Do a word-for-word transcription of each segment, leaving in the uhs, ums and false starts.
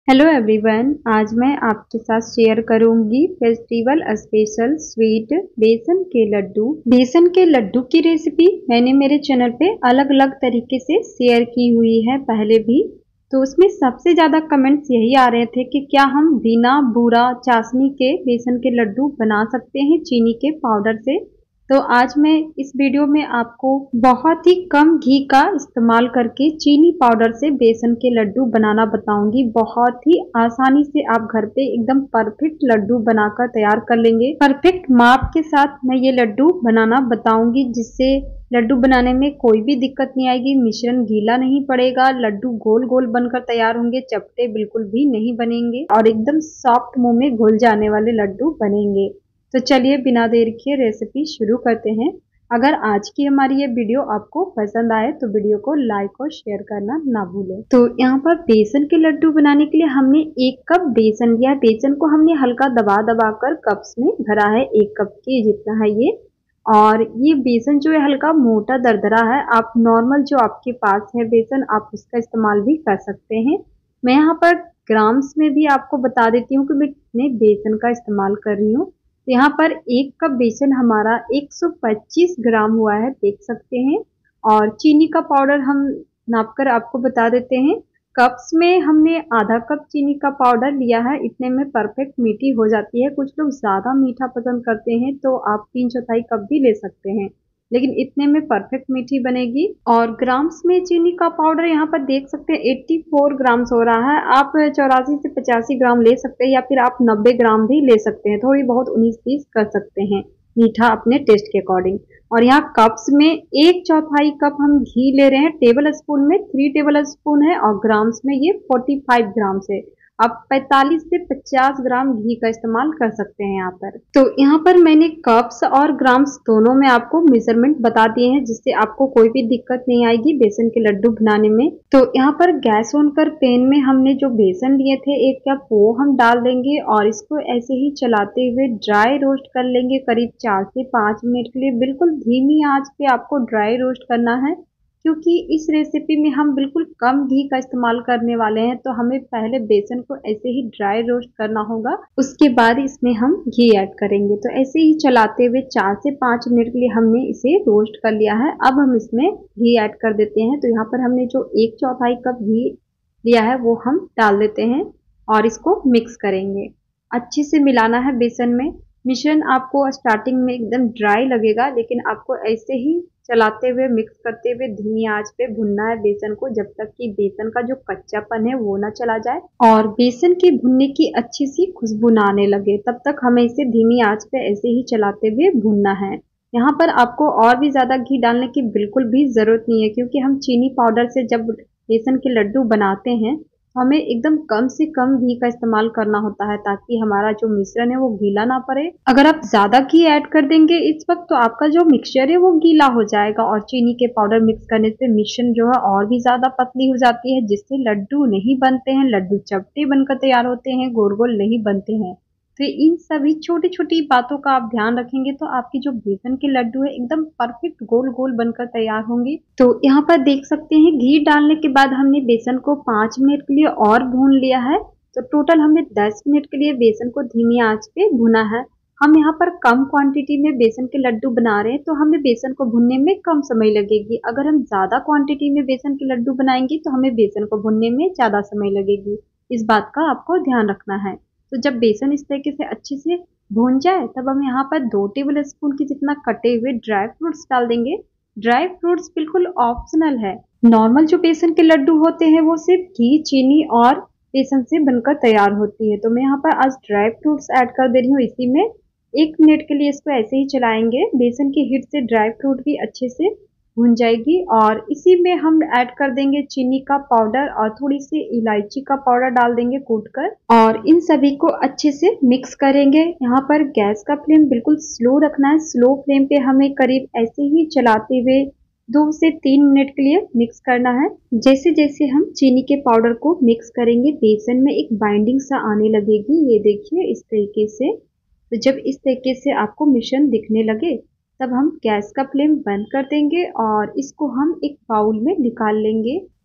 Hello everyone, आज मैं आपके साथ शेयर करूंगी फेस्टिवल स्पेशल स्वीट बेसन के लड्डू। बेसन के लड्डू की रेसिपी मैंने मेरे चैनल पे अलग अलग तरीके से शेयर की हुई है पहले भी। तो उसमें सबसे ज़्यादा कमेंट्स यही आ रहे थे कि क्या हम बिना बूरा चाशनी के बेसन के लड्डू बना सकते हैं चीनी के पाउडर से। तो आज मैं इस वीडियो में आपको बहुत ही कम घी का इस्तेमाल करके चीनी पाउडर से बेसन के लड्डू बनाना बताऊंगी। बहुत ही आसानी से आप घर पे एकदम परफेक्ट लड्डू बनाकर तैयार कर लेंगे। परफेक्ट माप के साथ मैं ये लड्डू बनाना बताऊंगी, जिससे लड्डू बनाने में कोई भी दिक्कत नहीं आएगी। मिश्रण गीला नहीं पड़ेगा, लड्डू गोल गोल बनकर तैयार होंगे, चपटे बिल्कुल भी नहीं बनेंगे और एकदम सॉफ्ट मुंह में घुल जाने वाले लड्डू बनेंगे। तो चलिए बिना देर किए रेसिपी शुरू करते हैं। अगर आज की हमारी ये वीडियो आपको पसंद आए तो वीडियो को लाइक और शेयर करना ना भूलें। तो यहाँ पर बेसन के लड्डू बनाने के लिए हमने एक कप बेसन लिया। बेसन को हमने हल्का दबा दबा कर कप्स में भरा है, एक कप के जितना है ये। और ये बेसन जो है हल्का मोटा दरदरा है। आप नॉर्मल जो आपके पास है बेसन, आप उसका इस्तेमाल भी कर सकते हैं। मैं यहाँ पर ग्राम्स में भी आपको बता देती हूँ कि मैं कितने बेसन का इस्तेमाल कर रही हूँ। यहाँ पर एक कप बेसन हमारा एक सौ पच्चीस ग्राम हुआ है, देख सकते हैं। और चीनी का पाउडर हम नापकर आपको बता देते हैं। कप्स में हमने आधा कप चीनी का पाउडर लिया है, इतने में परफेक्ट मीठी हो जाती है। कुछ लोग ज़्यादा मीठा पसंद करते हैं तो आप तीन चौथाई कप भी ले सकते हैं, लेकिन इतने में परफेक्ट मीठी बनेगी। और ग्राम्स में चीनी का पाउडर यहाँ पर देख सकते हैं चौरासी ग्राम्स हो रहा है। आप चौरासी से पचासी ग्राम ले सकते हैं या फिर आप नब्बे ग्राम भी ले सकते हैं, थोड़ी बहुत उन्नीस बीस कर सकते हैं, मीठा अपने टेस्ट के अकॉर्डिंग। और यहाँ कप्स में एक चौथाई कप हम घी ले रहे हैं, टेबल स्पून में थ्री टेबल स्पून है और ग्राम्स में ये पैंतालीस ग्राम से। आप पैंतालीस से पचास ग्राम घी का इस्तेमाल कर सकते हैं यहाँ पर। तो यहाँ पर मैंने कप्स और ग्राम्स दोनों में आपको मेजरमेंट बता दिए हैं, जिससे आपको कोई भी दिक्कत नहीं आएगी बेसन के लड्डू बनाने में। तो यहाँ पर गैस ऑन कर पैन में हमने जो बेसन लिए थे एक कप, वो हम डाल देंगे और इसको ऐसे ही चलाते हुए ड्राई रोस्ट कर लेंगे करीब चार से पाँच मिनट के लिए। बिल्कुल धीमी आंच पे आपको ड्राई रोस्ट करना है, क्योंकि इस रेसिपी में हम बिल्कुल कम घी का इस्तेमाल करने वाले हैं। तो हमें पहले बेसन को ऐसे ही ड्राई रोस्ट करना होगा, उसके बाद इसमें हम घी ऐड करेंगे। तो ऐसे ही चलाते हुए चार से पाँच मिनट के लिए हमने इसे रोस्ट कर लिया है। अब हम इसमें घी ऐड कर देते हैं। तो यहाँ पर हमने जो एक चौथाई कप घी लिया है वो हम डाल देते हैं और इसको मिक्स करेंगे। अच्छे से मिलाना है बेसन में। मिश्रण आपको स्टार्टिंग में एकदम ड्राई लगेगा, लेकिन आपको ऐसे ही चलाते हुए मिक्स करते हुए धीमी आंच पे भुनना है बेसन को, जब तक कि बेसन का जो कच्चापन है वो ना चला जाए और बेसन के भुनने की अच्छी सी खुशबू ना आने लगे, तब तक हमें इसे धीमी आंच पे ऐसे ही चलाते हुए भुनना है। यहाँ पर आपको और भी ज्यादा घी डालने की बिल्कुल भी जरूरत नहीं है, क्योंकि हम चीनी पाउडर से जब बेसन के लड्डू बनाते हैं हमें एकदम कम से कम घी का इस्तेमाल करना होता है, ताकि हमारा जो मिश्रण है वो गीला ना पड़े। अगर आप ज्यादा घी ऐड कर देंगे इस वक्त तो आपका जो मिक्सचर है वो गीला हो जाएगा और चीनी के पाउडर मिक्स करने से मिश्रण जो है और भी ज्यादा पतली हो जाती है, जिससे लड्डू नहीं बनते हैं, लड्डू चपटे बनकर तैयार होते हैं, गोल गोल नहीं बनते हैं। तो इन सभी छोटी छोटी बातों का आप ध्यान रखेंगे तो आपकी जो बेसन के लड्डू है एकदम परफेक्ट गोल गोल बनकर तैयार होंगे। तो यहाँ पर देख सकते हैं घी डालने के बाद हमने बेसन को पाँच मिनट के लिए और भून लिया है। तो टोटल हमने दस मिनट के लिए बेसन को धीमी आंच पे भुना है। हम यहाँ पर कम क्वांटिटी में बेसन के लड्डू बना रहे हैं तो हमें बेसन को भुनने में कम समय लगेगी। अगर हम ज्यादा क्वांटिटी में बेसन के लड्डू बनाएंगे तो हमें बेसन को भुनने में ज्यादा समय लगेगी। इस बात का आपको ध्यान रखना है। तो जब बेसन इस तरीके से अच्छे से भून जाए तब हम यहाँ पर दो टेबल स्पून की जितना कटे हुए ड्राई फ्रूट्स डाल देंगे। ड्राई फ्रूट्स बिल्कुल ऑप्शनल है। नॉर्मल जो बेसन के लड्डू होते हैं वो सिर्फ घी, चीनी और बेसन से बनकर तैयार होती है। तो मैं यहाँ पर आज ड्राई फ्रूट्स ऐड कर दे रही हूँ। इसी में एक मिनट के लिए इसको ऐसे ही चलाएंगे। बेसन की हीट से ड्राई फ्रूट भी अच्छे से भुन जाएगी और इसी में हम ऐड कर देंगे चीनी का पाउडर और थोड़ी सी इलायची का पाउडर डाल देंगे कूट कर, और इन सभी को अच्छे से मिक्स करेंगे। यहाँ पर गैस का फ्लेम बिल्कुल स्लो रखना है। स्लो फ्लेम पे हमें करीब ऐसे ही चलाते हुए दो से तीन मिनट के लिए मिक्स करना है। जैसे जैसे हम चीनी के पाउडर को मिक्स करेंगे बेसन में एक बाइंडिंग सा आने लगेगी। ये देखिए इस तरीके से। तो जब इस तरीके से आपको मिश्रण दिखने लगे तब हम गैस का फ्लेम बंद कर देंगे और इसको हम एक बाउल में निकाल लेंगे।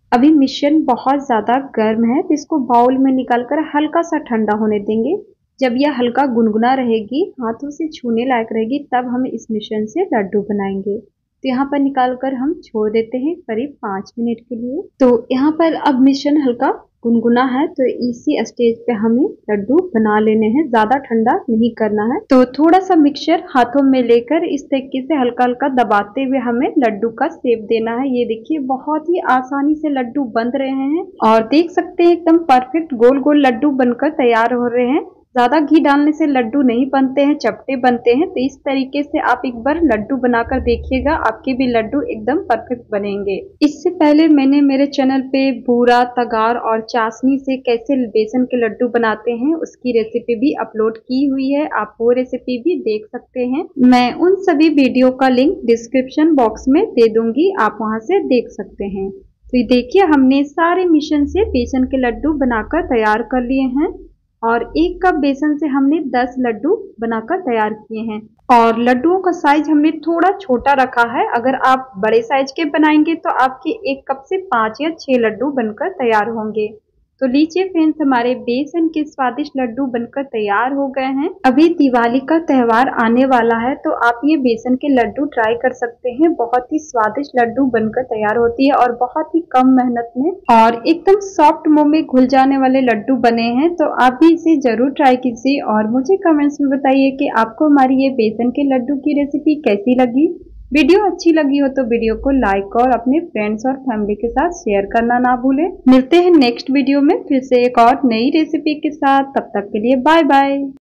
अभी मिश्रण बहुत ज्यादा गर्म है तो इसको बाउल में निकालकर हल्का सा ठंडा होने देंगे। जब यह हल्का गुनगुना रहेगी, हाथों से छूने लायक रहेगी, तब हम इस मिश्रण से लड्डू बनाएंगे। तो यहाँ पर निकालकर हम छोड़ देते हैं करीब पाँच मिनट के लिए। तो यहाँ पर अब मिश्रण हल्का गुनगुना है, तो इसी स्टेज पे हमें लड्डू बना लेने हैं, ज्यादा ठंडा नहीं करना है। तो थोड़ा सा मिक्सचर हाथों में लेकर इस तरीके से हल्का हल्का दबाते हुए हमें लड्डू का शेप देना है। ये देखिए बहुत ही आसानी से लड्डू बन रहे हैं और देख सकते हैं एकदम परफेक्ट गोल गोल लड्डू बनकर तैयार हो रहे हैं। ज्यादा घी डालने से लड्डू नहीं बनते हैं, चपटे बनते हैं। तो इस तरीके से आप एक बार लड्डू बनाकर देखिएगा, आपके भी लड्डू एकदम परफेक्ट बनेंगे। इससे पहले मैंने मेरे चैनल पे बूरा, तगार और चाशनी से कैसे बेसन के लड्डू बनाते हैं उसकी रेसिपी भी अपलोड की हुई है, आप वो रेसिपी भी देख सकते हैं। मैं उन सभी वीडियो का लिंक डिस्क्रिप्शन बॉक्स में दे दूंगी, आप वहां से देख सकते हैं। तो देखिए हमने सारे मिश्रण से बेसन के लड्डू बनाकर तैयार कर लिए हैं और एक कप बेसन से हमने दस लड्डू बनाकर तैयार किए हैं। और लड्डुओं का साइज हमने थोड़ा छोटा रखा है, अगर आप बड़े साइज के बनाएंगे तो आपके एक कप से पाँच या छह लड्डू बनकर तैयार होंगे। तो लीजिए फ्रेंड्स, हमारे बेसन के स्वादिष्ट लड्डू बनकर तैयार हो गए हैं। अभी दिवाली का त्योहार आने वाला है, तो आप ये बेसन के लड्डू ट्राई कर सकते हैं। बहुत ही स्वादिष्ट लड्डू बनकर तैयार होती है और बहुत ही कम मेहनत में और एकदम सॉफ्ट मुंह में घुल जाने वाले लड्डू बने हैं। तो आप भी इसे जरूर ट्राई कीजिए और मुझे कमेंट्स में बताइए कि आपको हमारी ये बेसन के लड्डू की रेसिपी कैसी लगी। वीडियो अच्छी लगी हो तो वीडियो को लाइक और अपने फ्रेंड्स और फैमिली के साथ शेयर करना ना भूलें। मिलते हैं नेक्स्ट वीडियो में फिर से एक और नई रेसिपी के साथ, तब तक के लिए बाय बाय।